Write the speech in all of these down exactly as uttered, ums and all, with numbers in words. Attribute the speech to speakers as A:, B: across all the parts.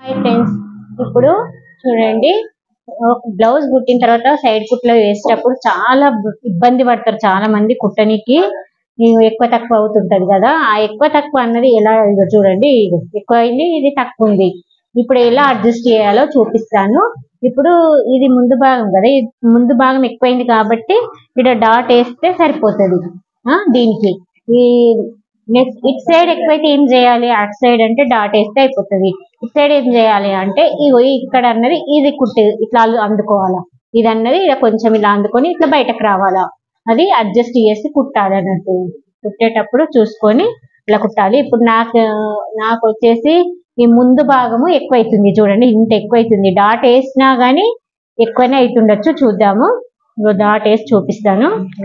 A: Friends, ఇప్పుడు చూడండి, blouse కుట్టిన తర్వాత సైడ్ కుట్లో వేసేటప్పుడు చాలా ఇబ్బంది పడతారు చాలా మంది. కుట్టనికి ఎక్కువ తక్కువ అవుతుంటది కదా, ఆ ఎక్కువ తక్కువ అన్నది ఎలా, ఇక చూడండి ఎక్కువ అయింది, ఇది తక్కువ ఉంది. ఇప్పుడు ఎలా అడ్జస్ట్ చేయాలో చూపిస్తాను. ఇప్పుడు ఇది ముందు భాగం కదా, ముందు భాగం ఎక్కువైంది కాబట్టి ఇక్కడ డాట్ వేస్తే సరిపోతుంది. దీనికి ఈ నెక్స్ట్ ఇటు సైడ్ ఎక్కువైతే ఏం చేయాలి, అటు సైడ్ అంటే డాట్ వేస్తే అయిపోతుంది. ఇటు సైడ్ ఏం చేయాలి అంటే ఇగో ఇక్కడ అన్నది ఇది కుట్టి ఇట్లా అందుకోవాలా, ఇది అన్నది ఇలా కొంచెం ఇలా అందుకొని ఇట్లా బయటకు రావాలా, అది అడ్జస్ట్ చేసి కుట్టాలి అన్నట్టు. కుట్టేటప్పుడు చూసుకొని ఇలా కుట్టాలి. ఇప్పుడు నాకు నాకు వచ్చేసి ఈ ముందు భాగము ఎక్కువైతుంది చూడండి, ఇంత ఎక్కువైతుంది. డాట్ వేసినా కానీ ఎక్కువనే అవుతుండొచ్చు, చూద్దాము. డాట్ వేసి చూపిస్తాను.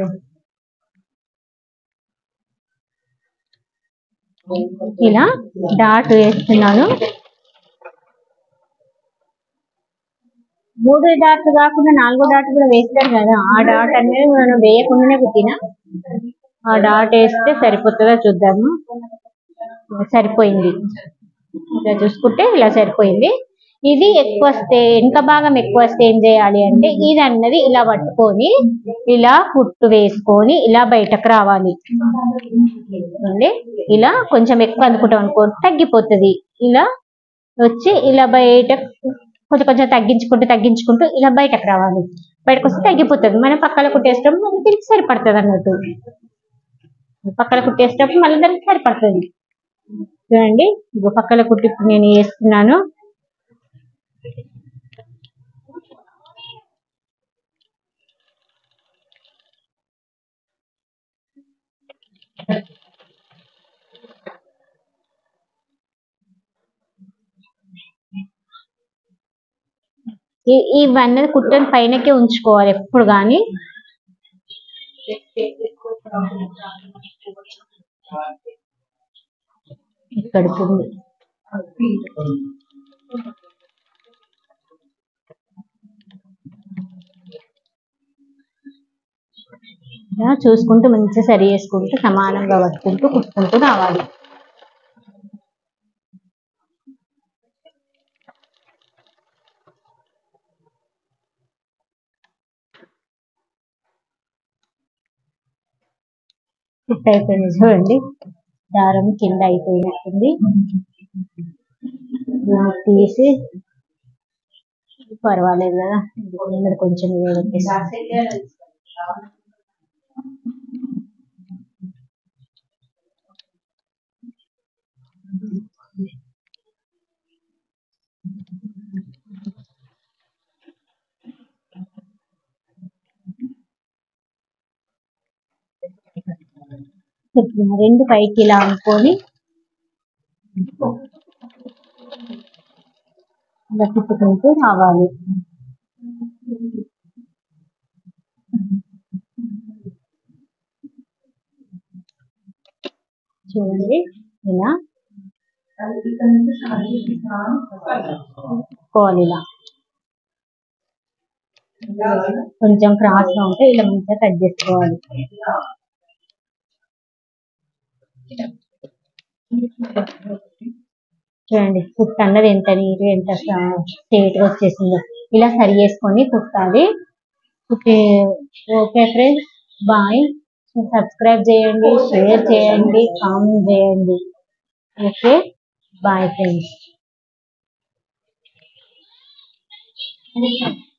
A: ఇలా డాట్ వేస్తున్నాను. మూడు డాట్లు కాకుండా నాలుగో డాట్ కూడా వేస్తారు కదా, ఆ డాట్ అనేది మనం వేయకుండానే కుట్టినా. ఆ డాట్ వేస్తే సరిపోతుందో చూద్దాము. సరిపోయింది, ఇలా చూసుకుంటే ఇలా సరిపోయింది. ఇది ఎక్కువ వస్తే, వెనక భాగం ఎక్కువ వస్తే ఏం చేయాలి అంటే ఇది అన్నది ఇలా పట్టుకొని ఇలా కుట్టు వేసుకొని ఇలా బయటకు రావాలి అండి. ఇలా కొంచెం ఎక్కువ అనుకుంటాం అనుకో తగ్గిపోతుంది. ఇలా వచ్చి ఇలా బయట కొంచెం కొంచెం తగ్గించుకుంటూ తగ్గించుకుంటూ ఇలా బయటకు రావాలి. బయటకు వస్తే తగ్గిపోతుంది. మనం పక్కన కుట్టేస్తాం, మళ్ళీ దీనికి సరిపడుతుంది అన్నట్టు. పక్కన కుట్టేసేటప్పుడు మళ్ళీ దానికి సరిపడుతుంది. చూడండి, ఇగో పక్కన కుట్టి నేను వేస్తున్నాను. ఇవన్నీ కుట్టని పైనకే ఉంచుకోవాలి ఎప్పుడు కానీ. ఇక్కడికి చూసుకుంటూ మంచిగా సరి చేసుకుంటూ సమానంగా పట్టుకుంటూ కుట్టుకుంటూ రావాలి. కుట్టు అయిపోయింది చూడండి, దారం కింద అయిపోయినట్టుంది. తీసి పర్వాలేదు కదా, ఇక్కడ కొంచెం రెండు పైకి ఇలా అనుకొని ఇలా తిప్పుకుంటూ రావాలి. చూడండి, ఇలా కోవాలి. ఇలా కొంచెం క్రాస్ గా ఉంటే ఇలా మంచిగా కట్ చేసుకోవాలి. చూడండి, కుట్టు అన్నది ఎంత నీట్ ఎంత స్ట్రేట్ గా వచ్చేసిందో. ఇలా సరి చేసుకొని కుట్టాలి. Okay okay friends, bye. Subscribe చేయండి, షేర్ చేయండి, కామెంట్ చేయండి. Okay bye friends.